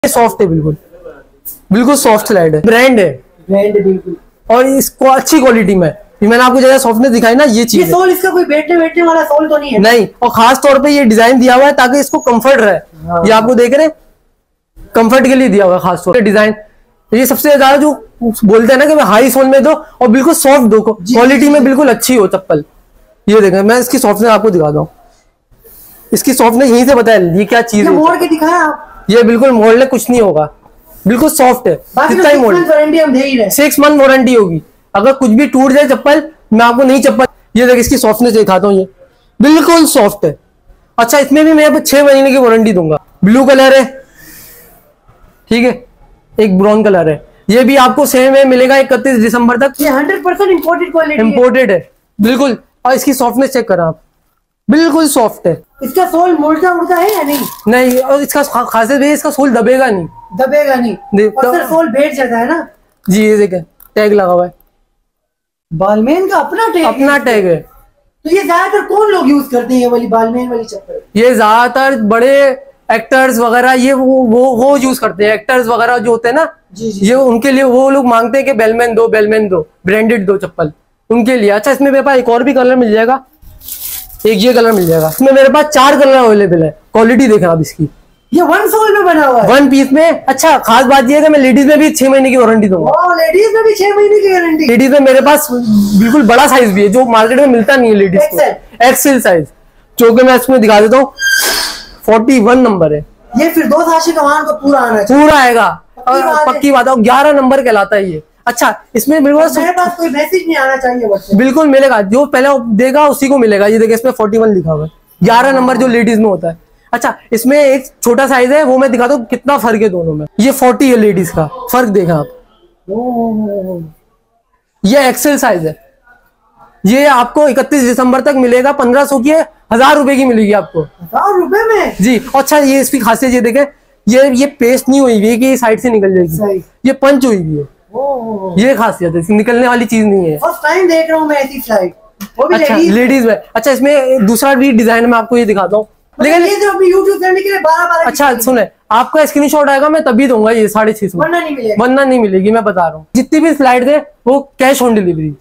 Soft है, बिल्कुल बिल्कुल सॉफ्ट स्लाइड है, ब्रांड है बिल्कुल, और इसको अच्छी क्वालिटी में मैंने आपको जगह सॉफ्टनेस दिखाई ना, ये चीज सोल इसका कोई बैठने वाला सोल तो नहीं है? नहीं, और खास तौर पे ये डिजाइन दिया हुआ है ताकि इसको कंफर्ट रहे। हाँ। ये आपको देख रहे हैं, कंफर्ट के लिए दिया हुआ है खास तौर पे डिजाइन। ये सबसे ज्यादा जो बोलते हैं ना कि हाई सोल में दो और बिल्कुल सॉफ्ट दो, क्वालिटी में बिल्कुल अच्छी हो चप्पल। ये देखें, मैं इसकी सॉफ्टनेस आपको दिखाता हूँ, इसकी सॉफ्टनेस यहीं से पता है ये क्या चीज है। मोड़ के दिखाया आप? ये बिल्कुल मोड़ने कुछ नहीं होगा, बिल्कुल सॉफ्ट है। कितना ही मोड़, 6 मंथ वारंटी होगी। अगर कुछ भी टूट जाए चप्पल, मैं आपको नहीं चप्पल, ये देख इसकी सॉफ्टनेस दिखाता हूँ, ये बिल्कुल सॉफ्ट है। अच्छा, इसमें भी मैं 6 महीने की वारंटी दूंगा। ब्लू कलर है, ठीक है, एक ब्राउन कलर है, ये भी आपको सेम में मिलेगा 31 दिसंबर तक। ये 100% इंपोर्टेड क्वालिटी, इंपोर्टेड है बिल्कुल। और इसकी सॉफ्टनेस चेक करें आप, बिल्कुल सॉफ्ट है। इसका सोल मुड़ता उड़ता है या नहीं? नहीं, और इसका खासियत भी है, इसका सोल दबेगा नहीं, और सोल बैठ जाता है ना जी। ये देखें, टैग लगा हुआ है, बालमेन का अपना टैग है। तो ये ज्यादातर कौन लोग यूज करते हैं ये वाली बालमेन वाली चप्पल? ये ज्यादातर बड़े एक्टर्स वगैरह ये वो यूज करते हैं, एक्टर्स वगैरह जो होते हैं ना, ये उनके लिए वो लोग मांगते हैं कि बेलमैन दो, ब्रांडेड दो चप्पल, उनके लिए। अच्छा, इसमें मेरे पास एक और भी कलर मिल जाएगा, एक ये कलर मिल जाएगा। इसमें मेरे पास 4 कलर अवेलेबल है। क्वालिटी देखें आप इसकी, ये 1 सोल में बना हुआ है, 1 पीस में। अच्छा, खास बात ये है कि मैं लेडीज में भी 6 महीने की वारंटी दूंगा। लेडीज में भी 6 महीने की गारंटी? लेडीज में मेरे पास बिल्कुल बड़ा साइज भी है जो मार्केट में मिलता नहीं है लेडीज को, एक्सेल साइज, जो कि मैं इसमें दिखा देता हूँ, 41 नंबर है। ये फिर 2 आशिक अवान को पूरा आना चाहिए, पूरा आएगा, पक्की बात है। 11 नंबर कहलाता है ये। अच्छा, इसमें मेरे पास कोई मैसेज नहीं आना चाहिए, बिल्कुल मिलेगा, जो पहले देगा उसी को मिलेगा। ये देखिए, इसमें 41 लिखा हुआ है, 11 नंबर जो लेडीज में होता है। अच्छा, इसमें एक छोटा साइज है, वो मैं दिखाता हूँ कितना फर्क है दोनों में। ये 40 है लेडीज का, फर्क देखा आप, ये एक्सेल साइज है। ये आपको 31 दिसंबर तक मिलेगा, 1500 की है, 1000 रुपए की मिलेगी आपको, 1000 रुपए में जी। अच्छा, ये इसकी खासियत ये देखें, ये पेस्ट नहीं हुई है कि ये साइड से निकल जाएगी, ये पंच हुई हुई है, ये खासियत है, निकलने वाली चीज नहीं है। फर्स्ट टाइम देख रहा हूँ मैं ऐसी स्लाइड, वो भी अच्छा लेडीज में। अच्छा, इसमें दूसरा भी डिजाइन में आपको ये दिखाता हूँ, लेकिन ये जो अपनी YouTube करने के लिए 12 अच्छा सुने, आपका स्क्रीनशॉट आएगा, मैं तभी दूंगा ये 650, वरना नहीं मिलेगी, मैं बता रहा हूँ। जितनी भी स्लाइड है वो कैश ऑन डिलीवरी,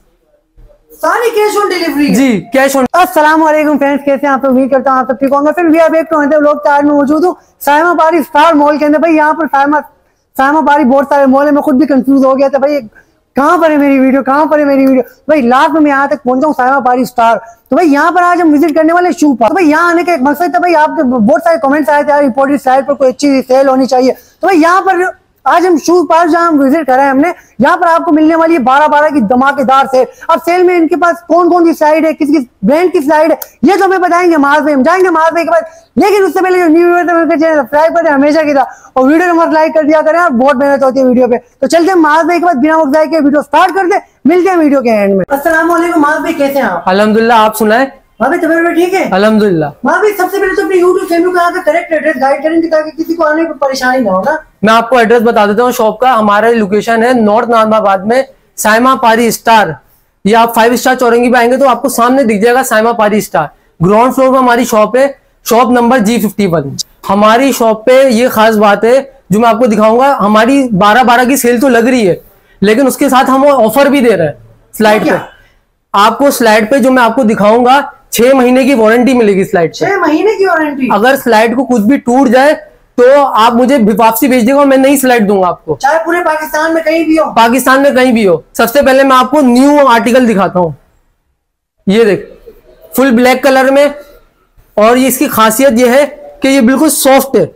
सारी कैश ऑन डिलीवरी जी, कैश ऑन। अस्सलाम वालेकुम फ्रेंड्स, कैसे हैं आप? उम्मीद करता हूँ आप सब ठीक होंगे। फिर भी आप एक लोग 4 में मौजूद हूँ सायमा पारी स्टार मॉल के अंदर। भाई यहाँ पर सायमा पारी बहुत सारे मॉल है, मैं खुद भी कंफ्यूज हो गया था भाई कहाँ पर है मेरी वीडियो, कहाँ पर है मेरी वीडियो। भाई लास्ट में मैं यहाँ तक पहुंचा हूँ सायमा पारी स्टार। तो भाई यहाँ पर आज हम विजिट करने वाले शू पार्क। तो भाई यहाँ आने का एक मकसद था, भाई आपके बहुत सारे कमेंट्स आए थे यार इंपोर्टेड साइट पर कोई अच्छी सेल होनी चाहिए। तो भाई यहाँ पर आज हम शू पार्क जहाँ विजिट करा है हमने, यहाँ पर आपको मिलने वाली है 12 की धमाकेदार सेल। अब सेल में इनके पास कौन कौन सी स्लाइड है, किस किस ब्रांड की स्लाइड है, ये तो हमें बताएंगे मार्च में, हम जाएंगे मार्च में के बाद। लेकिन उससे पहले जो न्यू व्यूअर चैनल सब्सक्राइब करते हमेशा की था, और वीडियो नंबर लाइक कर दिया करें, बहुत मेहनत होती है वीडियो पे। तो चलते हैं मार्च में के बाद, बिना वक्त जाए के वीडियो स्टार्ट करते, मिलते हैं वीडियो के एंड में। अस्सलाम वालेकुम मार्च भाई, कैसे हैं आप? अल्हम्दुलिल्लाह, आप सुनाए? भाभी तबीयत ठीक है? अल्हम्दुलिल्लाह। भाभी सबसे पहले तो अपने YouTube चैनल का करेक्ट एड्रेस गाइड करेंगे ताकि किसी को आने में परेशानी ना हो ना। मैं आपको एड्रेस बता देता हूँ शॉप का। हमारा लोकेशन है नॉर्थ नाजमाबाद में, सायमा पारी स्टार। ये आप 5 स्टार चौरंगी पे आएंगे तो आपको सामने दिख जाएगा सायमा पारी स्टार। ग्राउंड फ्लोर पर हमारी शॉप है, शॉप नंबर G51। हमारी शॉप पे ये खास बात है जो मैं आपको दिखाऊंगा, हमारी 12 की सेल तो लग रही है, लेकिन उसके साथ हम ऑफर भी दे रहे हैं स्लाइड पे। आपको स्लाइड पे जो मैं आपको दिखाऊंगा 6 महीने की वारंटी मिलेगी स्लाइड पे। 6 महीने की वारंटी? अगर स्लाइड को कुछ भी टूट जाए तो आप मुझे वापसी भेज देगा, मैं नई स्लाइड दूंगा आपको, चाहे पूरे पाकिस्तान में कहीं भी हो। पाकिस्तान में कहीं भी हो। सबसे पहले मैं आपको न्यू आर्टिकल दिखाता हूँ, ये देख, फुल ब्लैक कलर में, और ये इसकी खासियत ये है कि ये बिल्कुल सॉफ्ट है।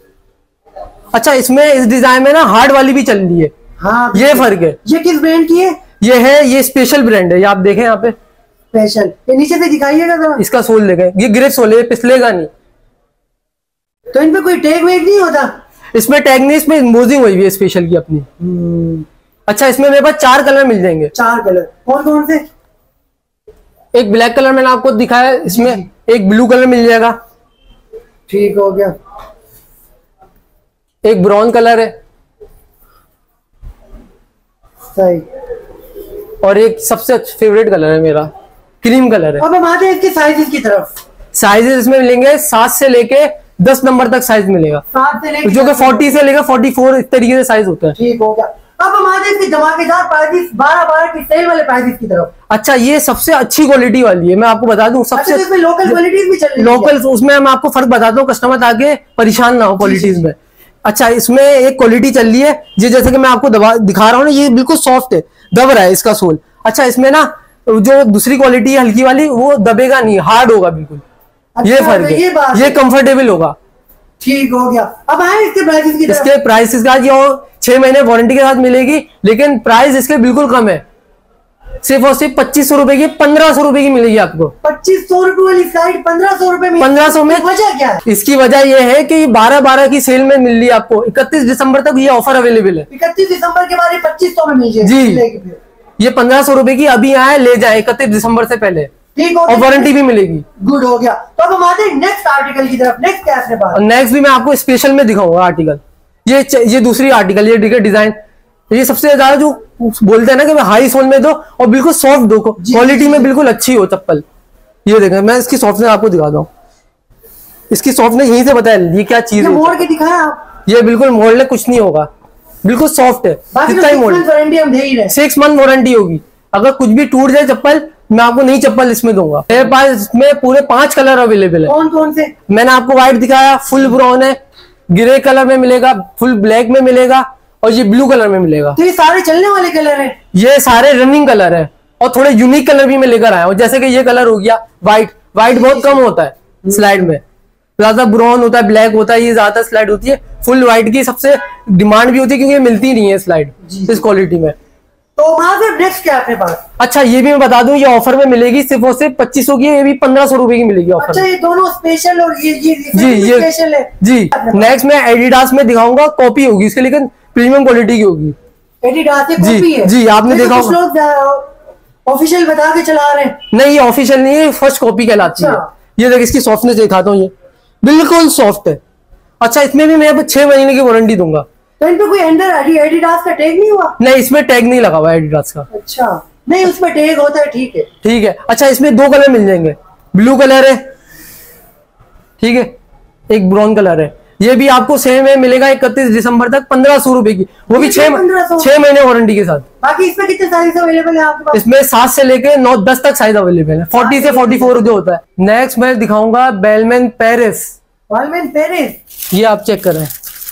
अच्छा, इसमें इस डिजाइन में ना हार्ड वाली भी चल रही है। हाँ, ये फर्क है। ये किस ब्रांड की है? ये स्पेशल ब्रांड है, ये आप देखें यहाँ पे स्पेशल। ये नीचे से दिखाइएगा जरा, इसका सोल देखें, ये ग्रिप सोल है, पिछलेगा नहीं। तो इन पे कोई टैग वेग नहीं होता? इसमें टैग नहीं, इसमें एम्बोसिंग हुई है स्पेशल की अपनी। अच्छा, इसमें मेरे पास 4 कलर मिल जाएंगे। 4 कलर कौन कौन से? एक ब्लैक कलर मैंने आपको दिखाया, इसमें एक ब्लू कलर मिल जाएगा, ठीक हो गया। एक ब्राउन कलर है, सही, और एक सबसे फेवरेट कलर है मेरा, क्रीम कलर है। अब हम आते हैं इसके साइजेस की तरफ। साइजेस इसमें मिलेंगे 7 से लेके 10 नंबर तक साइज मिलेगा, 7 से लेकर जो कि 40 से लेकर 44 इस तरीके से साइज होता है। ठीक हो गया। अब हम आते हैं इसकी धमाकेदार प्राइस 12 की सेल वाले प्राइस की तरफ। अच्छा, ये सबसे अच्छी क्वालिटी वाली है, मैं आपको बता दूं। सबसे अच्छा, तो इसमें लोकल क्वालिटीज भी चल रही है? लोकल, उसमें मैं आपको फर्क बताता हूँ, कस्टमर ताकि परेशान ना हो क्वालिटीज में। अच्छा, इसमें एक क्वालिटी चल रही है, ये जैसे कि मैं आपको दिखा रहा हूँ ना, ये बिल्कुल सॉफ्ट है, दब रहा है इसका सोल। अच्छा, इसमें ना जो दूसरी क्वालिटी है हल्की वाली, वो दबेगा नहीं, हार्ड होगा बिल्कुल। अच्छा, ये फर्क है, ये कंफर्टेबल होगा। ठीक हो गया। अब आए इसके प्राइसेस की तरफ। इसके प्राइसेस का ये 6 महीने वारंटी के साथ मिलेगी, लेकिन प्राइस इसके बिल्कुल कम है, सिर्फ और सिर्फ 2500 रुपए की, 1500 रुपए की मिलेगी आपको। 2500 रुपए वाली स्लाइड 1500 रुपए में। 1500 में वजह क्या है? इसकी वजह यह है कि 12/12 की सेल में मिल रही है आपको। 31 दिसंबर तक ये ऑफर अवेलेबल है। 31 दिसंबर के बाद 2500 में मिल जी, जाएगी। ये 1500 रुपए की अभी आए, ले जाए 31 दिसंबर से पहले। ठीक हो और वारंटी भी मिलेगी। गुड हो गया। तो अब हम आते हैं नेक्स्ट आर्टिकल की तरफ। नेक्स्ट क्या है और नेक्स्ट भी मैं आपको स्पेशल में दिखाऊंगा आर्टिकल। ये दूसरी आर्टिकल, ये देखिए डिजाइन, ये सबसे ज्यादा जो बोलते हैं ना कि हाई सोल में दो और बिल्कुल सॉफ्ट दो, क्वालिटी में बिल्कुल अच्छी हो चप्पल। ये देखें, मैं इसकी सॉफ्टनेस आपको दिखाता हूँ। इसकी सॉफ्टनेस यहीं से बताया, ये क्या चीज है। मोड़ के दिखाया आप। ये बिल्कुल मोड़ने कुछ नहीं होगा, बिल्कुल सॉफ्ट है। कितना ही मोड़, वारंटी हम दे ही रहे। 6 मंथ वारंटी होगी। अगर कुछ भी टूट जाए चप्पल, मैं आपको नई चप्पल इसमें दूंगा। मेरे पास इसमें पूरे 5 कलर अवेलेबल है। कौन कौन से? मैंने आपको व्हाइट दिखाया, फुल ब्राउन है, ग्रे कलर में मिलेगा, फुल ब्लैक में मिलेगा, और ये ब्लू कलर में मिलेगा। तो ये सारे चलने वाले कलर हैं? ये सारे रनिंग कलर है, और थोड़े यूनिक कलर भी मैं लेकर आया हूँ। जैसे कि ये कलर हो गया व्हाइट बहुत कम होता है स्लाइड में, ज्यादा ब्राउन होता है, ब्लैक होता है, ये ज्यादा स्लाइड होती है। फुल व्हाइट की सबसे डिमांड भी होती है, क्योंकि मिलती नहीं है स्लाइड इस क्वालिटी में। तो वहां से नेक्स्ट क्या है आपके पास? अच्छा, ये भी मैं बता दूं, ये ऑफर में मिलेगी, सिर्फ और सिर्फ 2500 की है, ये भी 1500 रुपए की मिलेगी ऑफर। अच्छा, ये दोनों स्पेशल और ये स्पेशल है जी। नेक्स्ट मैं एडिडास में दिखाऊंगा, कॉपी होगी इसके, लेकिन प्रीमियम क्वालिटी की होगी। एडिडास की कॉपी है? जी, आपने देखा होगा। ऑफिशियल बता के चला रहे हैं? नहीं, ये ऑफिशियल नहीं है, फर्स्ट कॉपी कहलाती है। ये देख, इसकी सॉफ्टनेस दिखाता हूँ, ये बिल्कुल सॉफ्ट है। अच्छा, इसमें भी मैं 6 महीने की वारंटी दूंगा। तो इन पे कोई अंदर एडिडास का टैग नहीं हुआ? नहीं, इसमें टैग नहीं लगा हुआ एडिडास का। अच्छा, नहीं उसमें टैग होता है। ठीक है, ठीक है। अच्छा, इसमें 2 कलर मिल जाएंगे, ब्लू कलर है, ठीक है, एक ब्राउन कलर है। ये भी आपको सेम में मिलेगा 31 दिसंबर तक, 1500 रुपए की, वो भी 6 महीने वारंटी के साथ। बाकी इसमें कितने साइज अवेलेबल है आपके पास? इसमें 7 से लेके 9-10 तक साइज अवेलेबल है, 40 से 44 जो होता है। नेक्स्ट मैं दिखाऊंगा बेलमैन पेरिस। ये आप चेक करें,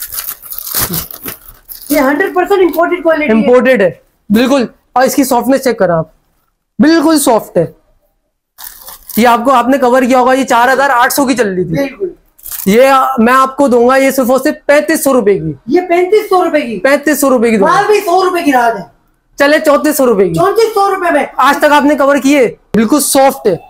ये 100% इंपोर्टेड क्वालिटी है। इंपोर्टेड है बिल्कुल, और इसकी सॉफ्टनेस चेक करें आप, बिल्कुल सॉफ्ट है। ये आपने कवर किया होगा, ये 4800 की चल रही थी। बिल्कुल। ये मैं आपको दूंगा, ये सिर्फ और सिर्फ 3500 रुपए की। ये 3500 रुपए की? 3500 रुपए की दूंगा। भी 100 रुपए की राहत है, चले 3400 रुपए की। 3400 रुपए में आज तक आपने कवर किए, बिल्कुल सॉफ्ट है।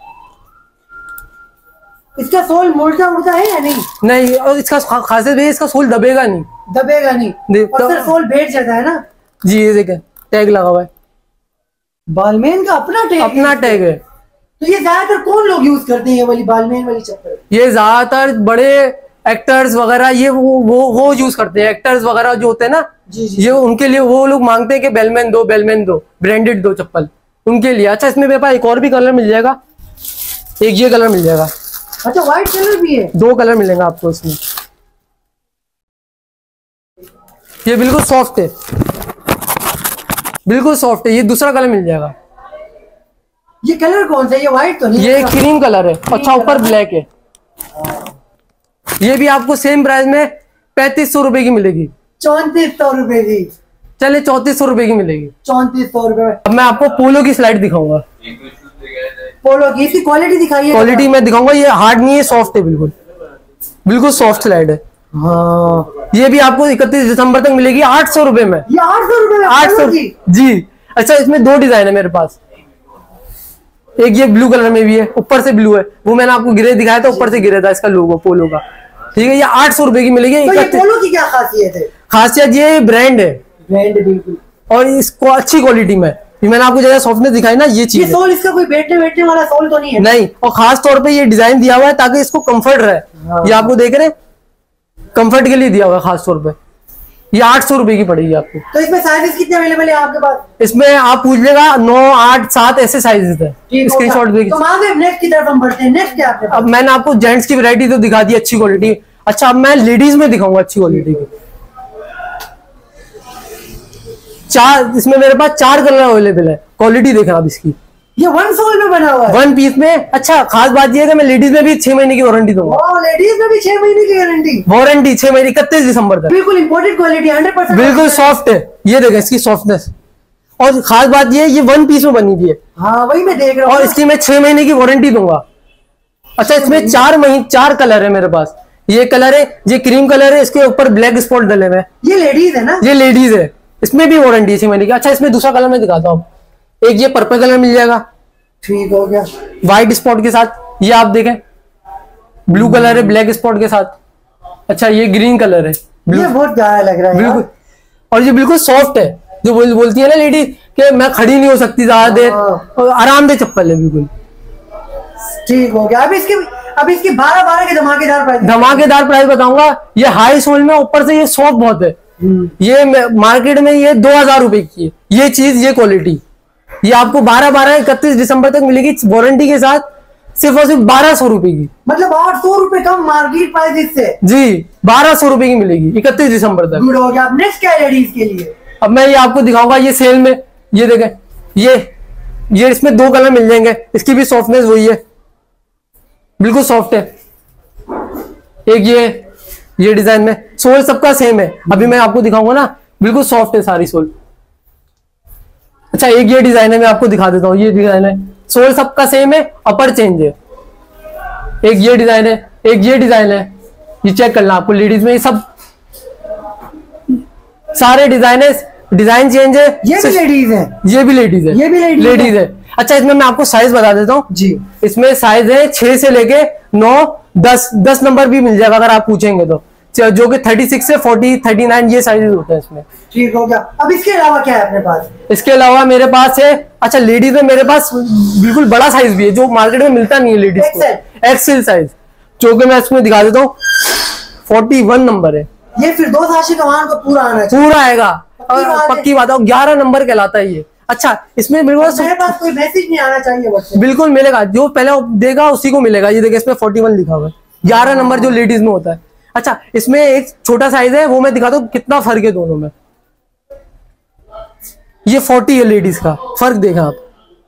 इसका सोल मुड़ता है या नहीं? नहीं, और इसका खासियत है, इसका सोल दबेगा नहीं। अक्सर सोल बैठ जाता है ना जी। ये देखें, टैग लगा हुआ है, बालमेन का अपना टैग है। तो ये ज्यादातर कौन लोग यूज करते हैं, ये वाली बालमेन वाली चप्पल? ये ज्यादातर बड़े एक्टर्स वगैरह, ये वो यूज करते हैं। एक्टर्स वगैरह जो होते हैं ना, ये उनके लिए वो लोग मांगते हैं कि बेलमैन दो, ब्रांडेड दो चप्पल, उनके लिए। अच्छा, इसमें मेरे पास एक और भी कलर मिल जाएगा, एक ये कलर मिल जाएगा। अच्छा, व्हाइट कलर भी है? 2 कलर मिलेंगे आपको इसमें। ये बिल्कुल सॉफ्ट है, बिल्कुल सॉफ्ट है। ये दूसरा कलर मिल जाएगा। ये कलर कौन सा है? ये व्हाइट तो नहीं? ये क्रीम कलर है। अच्छा, ऊपर ब्लैक है। ये भी आपको सेम प्राइस में 3500 रुपए की मिलेगी। 3400 रुपए की? चले 3400 रुपए की मिलेगी। 3400 रुपए में। अब मैं आपको पोलो की स्लाइड दिखाऊंगा। पोलो की इसकी क्वालिटी दिखाइए। क्वालिटी मैं दिखाऊंगा, ये हार्ड नहीं है, सॉफ्ट है, बिल्कुल सॉफ्ट स्लाइड है। हाँ, ये भी आपको 31 दिसंबर तक मिलेगी 800 रुपए में। ये 800 रुपए में? 800 जी। अच्छा, इसमें 2 डिजाइन है मेरे पास, एक ये ब्लू कलर में भी है, ऊपर से ब्लू है, वो मैंने आपको गिरे दिखाया था, ऊपर से गिरा था इसका लोगो पोलो का। ठीक है, ये 800 रुपए की मिलेगी। तो ये पोलो की क्या खासियत है? खासियत ये ब्रांड है, बिल्कुल, और इसको अच्छी क्वालिटी में। मैंने आपको जगह सॉफ्टनेस दिखाई ना, ये चीज। सोल इसका कोई बैठने वाला सोल तो नहीं है? नहीं, और खास तौर पे ये डिजाइन दिया हुआ है ताकि इसको कंफर्ट रहे। हाँ। ये आपको देख रहे हैं, कंफर्ट के लिए दिया हुआ है खास तौर पे। ये 800 रुपए की पड़ेगी आपको। तो इसमें साइजेस कितने अवेलेबल है आपके पास? इसमें आप पूछ लेगा 9, 8, 7 ऐसे साइजेस है। स्क्रीनशॉट देखिए। तो नेक्स्ट की तरफ हम बढ़ते हैं। नेक्स्ट क्या है? अब मैंने आपको जेंट्स की वैरायटी तो दिखा दी अच्छी क्वालिटी। अच्छा अब मैं लेडीज में दिखाऊंगा अच्छी क्वालिटी की। चार, इसमें मेरे पास 4 कलर अवेलेबल है। क्वालिटी देखना आप इसकी, ये वन सोल में बना हुआ है, वन पीस में। अच्छा खास बात यह है कि मैं लेडीज में भी 6 महीने की वारंटी दूंगा। लेडीज में भी 6 महीने की गारंटी, वारंटी 6 महीने, 31 दिसंबर तक। बिल्कुल इंपोर्टेड क्वालिटी, 100%। बिल्कुल सॉफ्ट है, ये देखें इसकी सॉफ्टनेस। और खास बात ये है ये वन पीस में बनी हुई है। हाँ वही मैं देख रहा हूँ। और इसकी मैं 6 महीने की वारंटी दूंगा। अच्छा इसमें 4 कलर है मेरे पास। ये कलर है, ये क्रीम कलर है, इसके ऊपर ब्लैक स्पॉट डले हुए हैं। ये लेडीज है ना? ये लेडीज है, इसमें भी वारंटी है 6 महीने की। अच्छा इसमें दूसरा कलर मैं दिखाता हूँ। एक ये पर्पल कलर मिल जाएगा, ठीक हो गया, व्हाइट स्पॉट के साथ। ये आप देखें ब्लू कलर है ब्लैक स्पॉट के साथ। अच्छा ये ग्रीन कलर है, ये बहुत प्यारा लग रहा है बिल्कुल। यार। और ये बिल्कुल सॉफ्ट है, जो बोलती है ना लेडी कि मैं खड़ी नहीं हो सकती ज्यादा देर, और आरामदेह चप्पल है बिल्कुल। ठीक हो गया। अब इसकी 12 के धमाकेदार प्राइस बताऊंगा। ये हाई सोल में, ऊपर से ये सॉफ्ट बहुत है। ये मार्केट में ये 2000 रुपए की है ये चीज, ये क्वालिटी। ये आपको 31 दिसंबर तक मिलेगी वारंटी के साथ, सिर्फ और सिर्फ 1200 रुपए की। मतलब 800 रुपए कम मार्केट प्राइस इससे। जी 1200 रुपए की मिलेगी 31 दिसंबर तक। गुड हो गया। अब नेक्स्ट क्या है लेडीज के लिए? अब मैं ये आपको दिखाऊंगा ये सेल में। ये देखें, ये इसमें 2 कलर मिल जाएंगे। इसकी भी सॉफ्टनेस वही है, बिल्कुल सॉफ्ट है। एक ये डिजाइन में, सोल सबका सेम है। अभी मैं आपको दिखाऊंगा ना, बिल्कुल सॉफ्ट है सारी सोल। अच्छा एक ये डिजाइन है, मैं आपको दिखा देता हूँ। ये डिजाइन है, सोल सबका सेम है, अपर चेंज है। एक ये डिजाइन है, एक ये डिजाइन है। ये चेक करना आपको, लेडीज में ये सब सारे डिजाइन है, डिजाइन चेंज है। ये भी लेडीज है, ये भी लेडीज है, ये भी लेडीज है। अच्छा इसमें मैं आपको साइज बता देता हूँ जी। इसमें साइज है 6 से लेके 9, 10 नंबर भी मिल जाएगा अगर आप पूछेंगे तो, जो कि 36 से 40, 39 ये साइज होते हैं इसमें। ठीक हो गया। अब इसके अलावा क्या है अपने पास? इसके अलावा मेरे पास है, अच्छा लेडीज में मेरे पास बिल्कुल बड़ा साइज भी है जो मार्केट में मिलता नहीं है लेडीज को, एक्सेल साइज, जो कि मैं इसमें दिखा देता हूँ। 41 नंबर है ये। फिर 2 साशी कमान को पूरा आना चाहिए। पूरा आएगा, पक्की बात है। 11 नंबर कहलाता है ये। अच्छा इसमें मेरे पास कोई मैसेज नहीं आना चाहिए, बिल्कुल मिलेगा, जो पहले देगा उसी को मिलेगा। ये देखिए इसमें 41 लिखा हुआ है, 11 नंबर जो लेडीज में होता है। अच्छा इसमें एक छोटा साइज है, वो मैं दिखाता हूँ कितना फर्क है दोनों में। ये 40 है लेडीज का, फर्क देखा आप।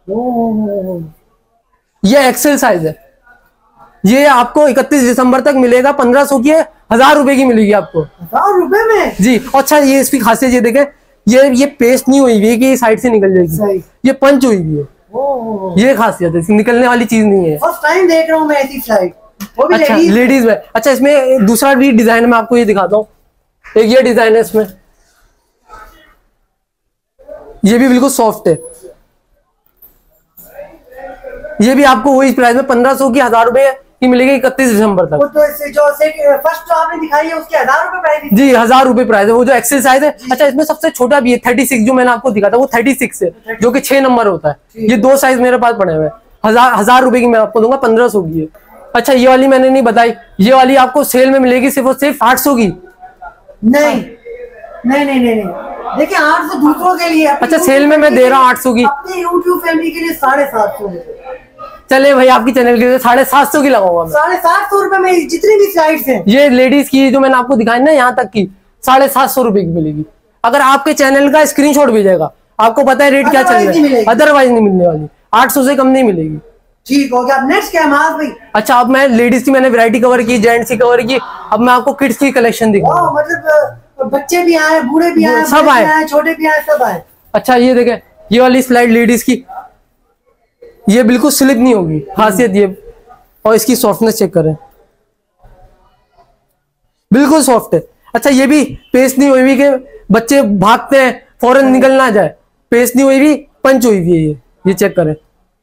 ये एक्सेल साइज है, ये आपको 31 दिसंबर तक मिलेगा। 1500 की है, 1000 रुपए की मिलेगी आपको। 1000 रुपए में जी। अच्छा ये इसकी खासियत ये देखें, ये पेस्ट नहीं हुई है कि साइड से निकल जाएगी, ये पंच हुई हुई है। ये खासियत है, निकलने वाली चीज नहीं है। फर्स्ट टाइम देख रहा हूँ मैं ऐसी स्लाइड, वो भी अच्छा लेडीज में। अच्छा इसमें दूसरा भी डिजाइन में आपको ये दिखाता हूँ। एक ये डिजाइन है इसमें, ये भी बिल्कुल सॉफ्ट है। ये भी आपको वही प्राइस में 1500 की 1000 रुपए की मिलेगी 31 दिसंबर तक। जो फर्स्ट जो आपने दिखाई है उसके 1000 रुपए प्राइस है। जी 1000 रुपए प्राइस है, वो जो एक्सेल साइज है। अच्छा इसमें सबसे छोटा भी है 36, जो मैंने आपको दिखा था वो 36 है, जो कि 6 नंबर होता है। ये 2 साइज मेरे पास पड़े हुए हैं। 1000 रुपए की मैं आपको दूंगा, 1500 की है। अच्छा ये वाली मैंने नहीं बताई, ये वाली आपको सेल में मिलेगी सिर्फ और सिर्फ 800 की। नहीं नहीं नहीं नहीं, देखिए 800 दूसरों के लिए। अच्छा सेल में मैं दे रहा हूँ 800 की, अपने YouTube फैमिली के लिए 750। चले भाई आपकी चैनल के लिए 750 की लगाऊंगा मैं। 750 रुपए में जितनी भी स्लाइड्स हैं, ये लेडीज की जो मैंने आपको दिखाई ना यहाँ तक की 750 रुपए की मिलेगी। अगर आपके चैनल का स्क्रीनशॉट भेजेगा, आपको पता है रेट क्या चल रहा है, अदरवाइज नहीं मिलने वाली। 800 से कम नहीं मिलेगी। ठीक हो गया। अब नेक्स्ट क्या है माज भाई? अच्छा अब मैं लेडीज की मैंने वैरायटी कवर की, जेंट्स की कवर की, अब मैं आपको किड्स की कलेक्शन दिखाऊंगा। मतलब बच्चे भी आए, बूढ़े भी आए, सब आए, छोटे भी आए, सब आए। अच्छा ये देखें, ये वाली स्लाइड लेडीज की, ये बिल्कुल स्लिप नहीं होगी, खासियत ये। और इसकी सॉफ्टनेस चेक करें, बिल्कुल सॉफ्ट है। अच्छा ये भी पेस्ट नहीं हुई कि बच्चे भागते हैं फौरन निकल ना जाए, पेस्ट नहीं हुई भी, पंच हुई भी है। ये चेक करें,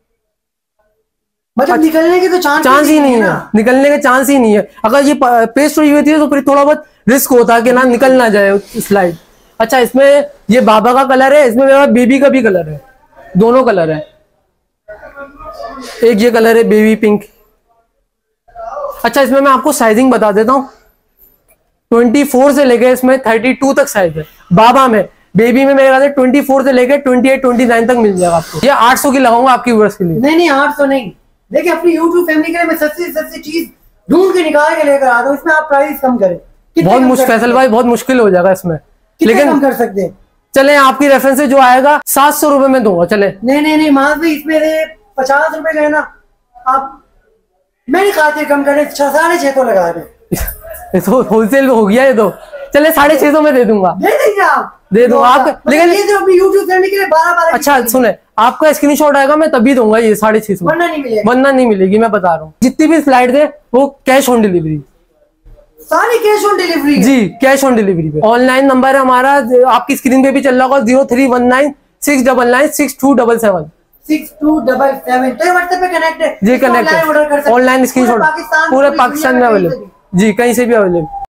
मतलब निकलने के तो चांस ही नहीं है, निकलने के चांस ही नहीं है। अगर ये पेस्ट हुई हुई थी तो फिर थोड़ा बहुत रिस्क होता है कि ना निकल ना जाए स्लाइड। अच्छा इसमें ये बाबा का कलर है, इसमें मेरा बेबी का भी कलर है, दोनों कलर है। एक ये कलर है बेबी पिंक। अच्छा इसमें मैं आपको साइजिंग बता देता हूँ, 24 से लेके इसमें 32 तक साइज है। बाबा में, बेबी में मेरे ख्याल से 24 से लेके 28, 29 तक मिल जाएगा आपको। ये 800 की लगाऊंगा आपकी व्यूअर्स के लिए। नहीं 800 नहीं, देखिए अपनी YouTube फैमिली के लिए मैं सस्ती चीज ढूंढ के निकाल के लेकर आता हूँ, इसमें आप प्राइस कम करें। बहुत मुश्किल फैसल भाई, बहुत मुश्किल हो जाएगा इसमें, लेकिन कम कर सकते हैं। चले आपकी रेफरेंस से जो आएगा 700 रुपए में दूंगा। चले नहीं माज भाई, इसमें से 50 रुपए जो है ना आप मेरी खातिर कम करें, 6,500 को लगा दें। ये तो होलसेल में हो गया ये तो। चले 650 में दे दूंगा। दे देंगे आप, दे दूंगा आप, लेकिन ये तो अभी यूट्यूब करने के लिए 12 अच्छा सुने, आपका स्क्रीनशॉट आएगा मैं तभी दूंगा ये 650 वरना नहीं मिलेगा। वरना नहीं मिलेगी, मैं बता रहा हूँ। जितनी भी फ्लाइट दे वो कैश ऑन डिलीवरी, सारी कैश ऑन डिलीवरी जी कैश ऑन डिलीवरी पे। ऑनलाइन नंबर है हमारा, आपकी स्क्रीन पे भी चल रहा होगा, 0319 699 6277 6277। तो ये व्हाट्सएप पे कनेक्ट है जी, कनेक्ट है। ऑनलाइन स्क्रीनशॉट पूरे पाकिस्तान में अवेलेबल, जी कहीं से भी अवेलेबल।